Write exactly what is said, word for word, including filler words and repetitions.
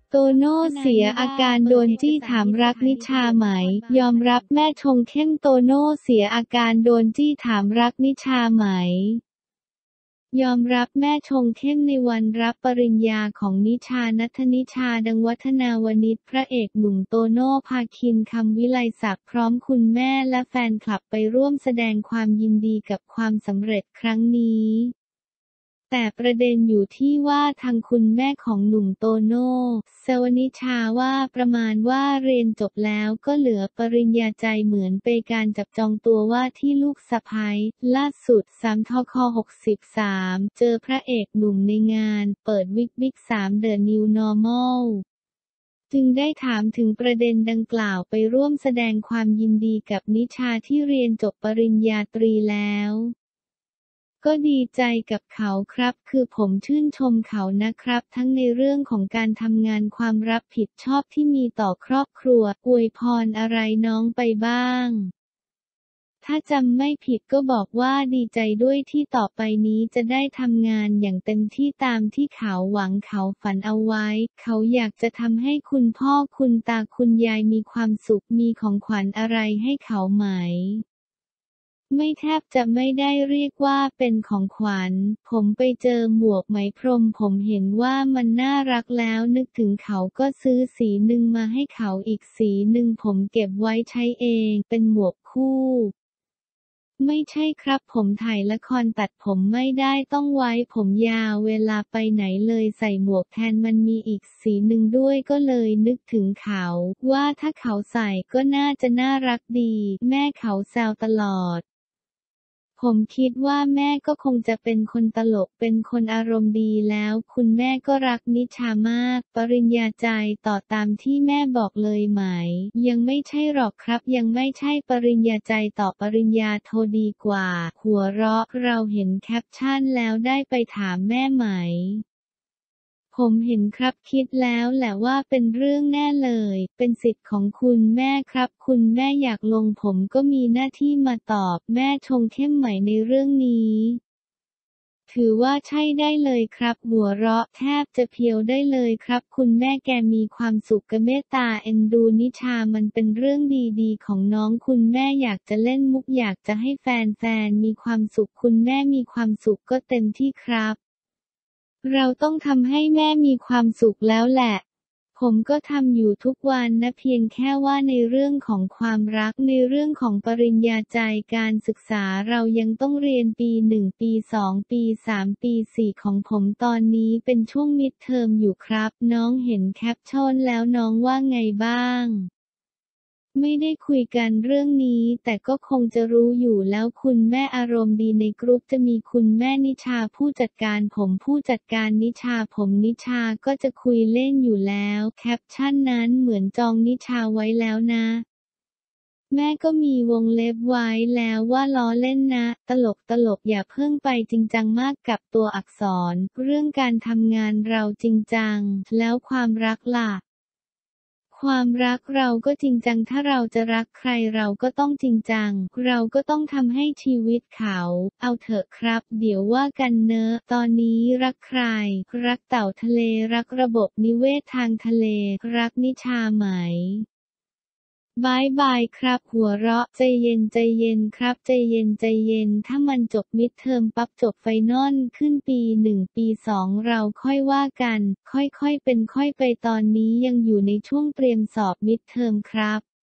โตโน่เสียอาการโดนจี้ถามรักนิชาไหมยอมรับแม่ชงเข้มโตโน่เสียอาการโดนจี้ถามรักนิชาไหมยอมรับแม่ชงเข้มในวันรับปริญญาของนิชาณัฐนิชาดังวัฒนาวนิชพระเอกหนุ่มโตโน่ภาคินคำวิไลศักดิ์พร้อมคุณแม่และแฟนคลับไปร่วมแสดงความยินดีกับความสำเร็จครั้งนี้แต่ประเด็นอยู่ที่ว่าทางคุณแม่ของหนุ่มโตโน่สวนิชาว่าประมาณว่าเรียนจบแล้วก็เหลือปริญญาใจเหมือนไปการจับจองตัวว่าที่ลูกสะใภ้ล่าสุดสามทคหกสิบสามเจอพระเอกหนุ่มในงานเปิดวิกบิ๊กสาม The New Normal จึงได้ถามถึงประเด็นดังกล่าวไปร่วมแสดงความยินดีกับนิชาที่เรียนจบปริญญาตรีแล้วก็ดีใจกับเขาครับคือผมชื่นชมเขานะครับทั้งในเรื่องของการทำงานความรับผิดชอบที่มีต่อครอบครัวอวยพรอะไรน้องไปบ้างถ้าจำไม่ผิดก็บอกว่าดีใจด้วยที่ต่อไปนี้จะได้ทำงานอย่างเต็มที่ตามที่เขาหวังเขาฝันเอาไว้เขาอยากจะทำให้คุณพ่อคุณตาคุณยายมีความสุขมีของขวัญอะไรให้เขาไหมไม่แทบจะไม่ได้เรียกว่าเป็นของขวัญผมไปเจอหมวกไหมพรมผมเห็นว่ามันน่ารักแล้วนึกถึงเขาก็ซื้อสีหนึ่งมาให้เขาอีกสีหนึ่งผมเก็บไว้ใช้เองเป็นหมวกคู่ไม่ใช่ครับผมถ่ายละครตัดผมไม่ได้ต้องไว้ผมยาวเวลาไปไหนเลยใส่หมวกแทนมันมีอีกสีหนึ่งด้วยก็เลยนึกถึงเขาว่าถ้าเขาใส่ก็น่าจะน่ารักดีแม่เขาแซวตลอดผมคิดว่าแม่ก็คงจะเป็นคนตลกเป็นคนอารมณ์ดีแล้วคุณแม่ก็รักนิชามากปริญญาใจต่อตามที่แม่บอกเลยไหมยังไม่ใช่หรอกครับยังไม่ใช่ปริญญาใจต่อปริญญาโทดีกว่าหัวเราะเราเห็นแคปชั่นแล้วได้ไปถามแม่ไหมผมเห็นครับคิดแล้วแหละว่าเป็นเรื่องแน่เลยเป็นสิทธิ์ของคุณแม่ครับคุณแม่อยากลงผมก็มีหน้าที่มาตอบแม่ชงเข้มไหมในเรื่องนี้ถือว่าใช่ได้เลยครับหัวเราะแทบจะเพียวได้เลยครับคุณแม่แกมีความสุขกะเมตตาเอ็นดูนิชามันเป็นเรื่องดีๆของน้องคุณแม่อยากจะเล่นมุกอยากจะให้แฟนๆมีความสุขคุณแม่มีความสุขก็เต็มที่ครับเราต้องทำให้แม่มีความสุขแล้วแหละผมก็ทำอยู่ทุกวันนะเพียงแค่ว่าในเรื่องของความรักในเรื่องของปริญญาใจการศึกษาเรายังต้องเรียนปีหนึ่งปีสองปีสามปีสี่ของผมตอนนี้เป็นช่วงมิดเทอมอยู่ครับน้องเห็นแคปชั่นแล้วน้องว่าไงบ้างไม่ได้คุยกันเรื่องนี้แต่ก็คงจะรู้อยู่แล้วคุณแม่อารมณ์ดีในกรุ๊ปจะมีคุณแม่นิชาผู้จัดการผมผู้จัดการนิชาผมนิชาก็จะคุยเล่นอยู่แล้วแคปชั่นนั้นเหมือนจองนิชาไว้แล้วนะแม่ก็มีวงเล็บไว้แล้วว่าล้อเล่นนะตลกตลกอย่าเพิ่งไปจริงจังมากกับตัวอักษรเรื่องการทำงานเราจริงจังแล้วความรักล่ะความรักเราก็จริงจังถ้าเราจะรักใครเราก็ต้องจริงจังเราก็ต้องทำให้ชีวิตเขาเอาเถอะครับเดี๋ยวว่ากันเนอะตอนนี้รักใครรักเต่าทะเลรักระบบนิเวศทางทะเลรักนิชาไหมบายบายครับหัวเราะใจเย็นใจเย็นครับใจเย็นใจเย็นถ้ามันจบมิดเทอมปั๊บจบไฟนอลขึ้นปีหนึ่งปีสองเราค่อยว่ากันค่อยๆเป็นค่อยไปตอนนี้ยังอยู่ในช่วงเตรียมสอบมิดเทอมครับ